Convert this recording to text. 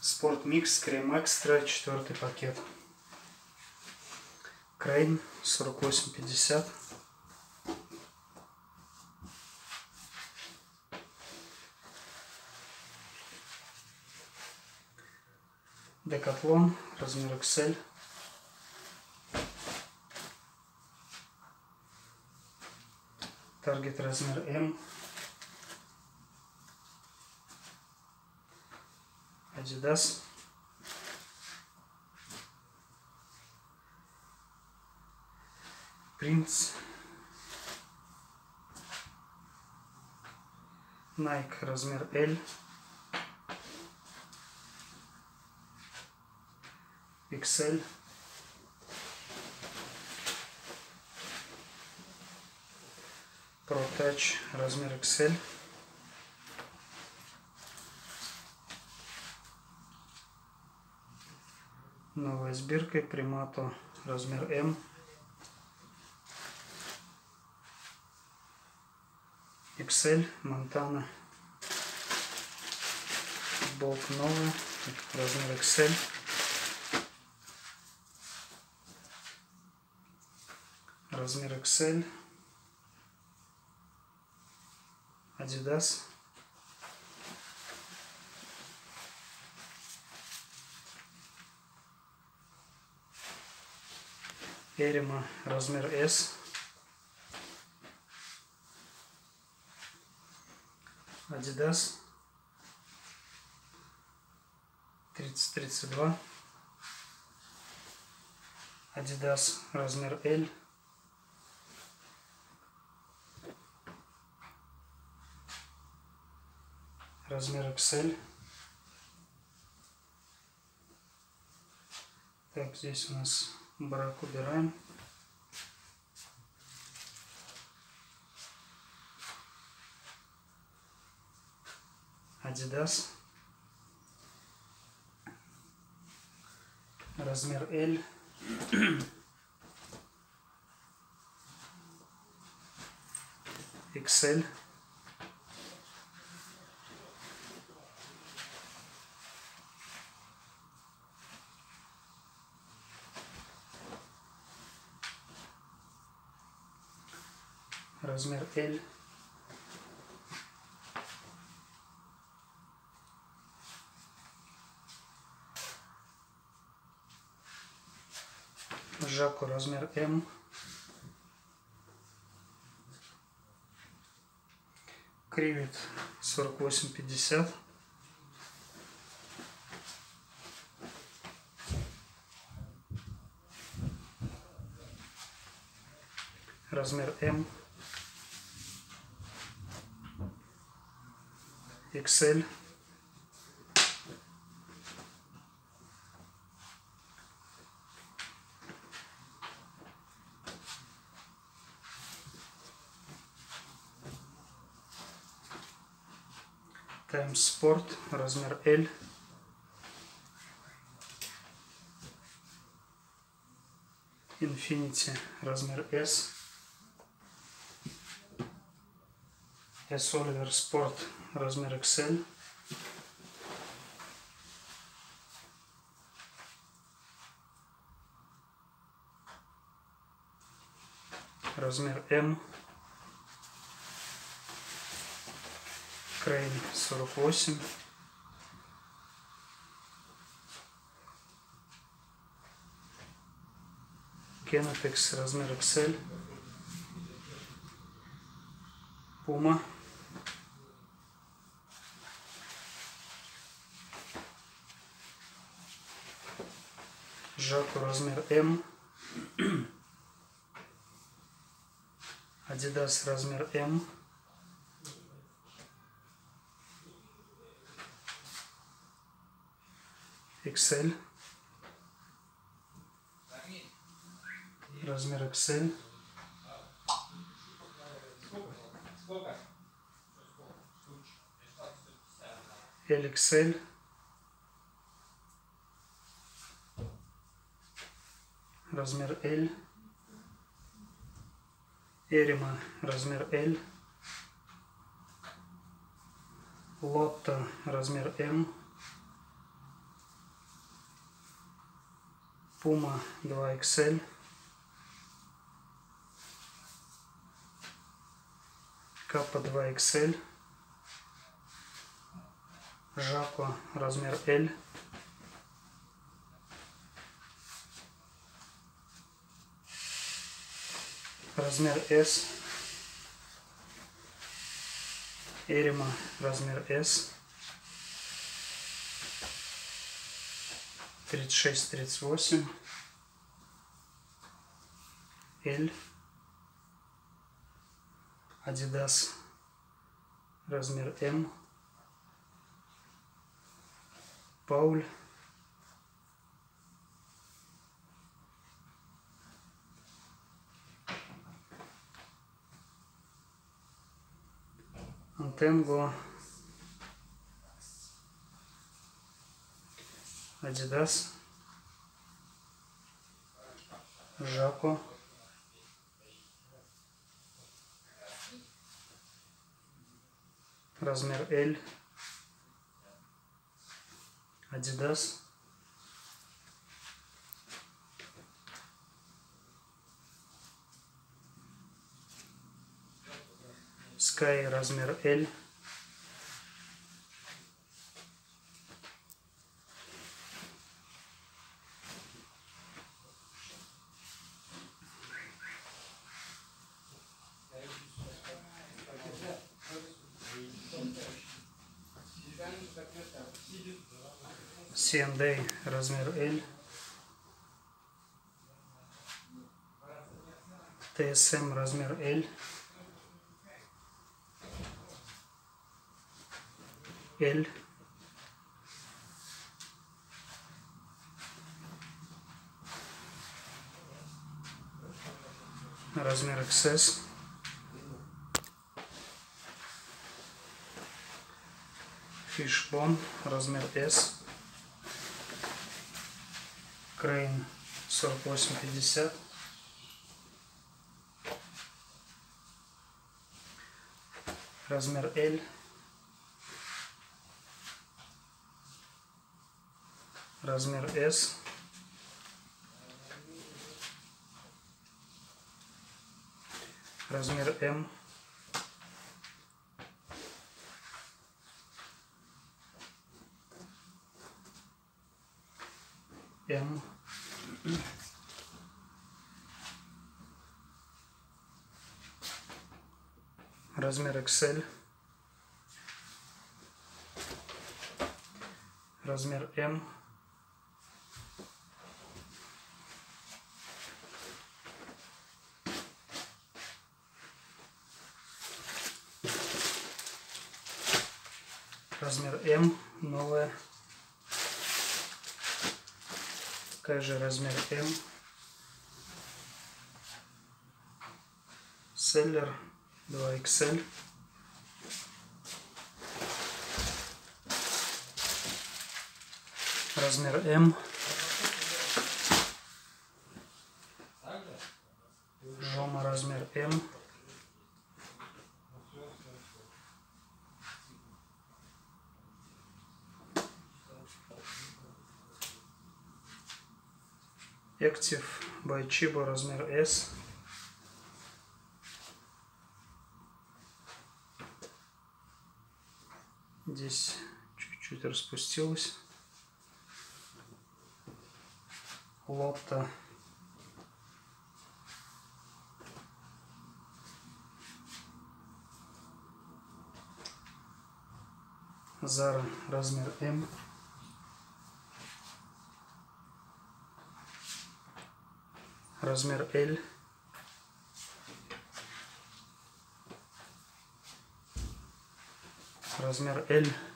Спорт Микс Крем Экстра, 4-й пакет. Крейн 48,50. Декатлон, размер XL. Таргет размер М. Adidas. Принц. Nike размер L. XL. Pro Touch размер XL. Новая сбирка Primato размер М. XL Montana. Футболка новая, размер XL. Размер XL. Adidas. Эрема размер S. Adidas 30-32. Adidas размер L. Размер XL. Так, здесь у нас брак убираем. Adidas. Размер L. XL. Размер L. Жако размер М. Кривит 48,50. Размер М. XL. Times Sport размер L. Infinity размер S. S Oliver Sport размер XL. Размер М. Крейн 48. Kennetex размер XL. Puma. Жако размер М. Adidas размер М. XL. Размер XL. LXL. Размер L. Эрема размер L. Лотто размер М. Puma 2XL, Kappa 2XL, Жако размер L, размер S, Эрима размер S, 36-38, L, Adidas размер M, Paul, Antengo, Adidas, Жако, размер L, Adidas, Sky размер L, C&A размер L, TSM размер L, L, размер XS, Fishbone размер S, Crane 48-50, размер L, размер S, размер M, M, размер XL, размер M, размер M, новая, такая же размер M, Seller 2XL, размер M, Жома размер M, Active by Chibo размер S, здесь чуть-чуть распустилось, Лотто Zara размер M, размер L, размер L,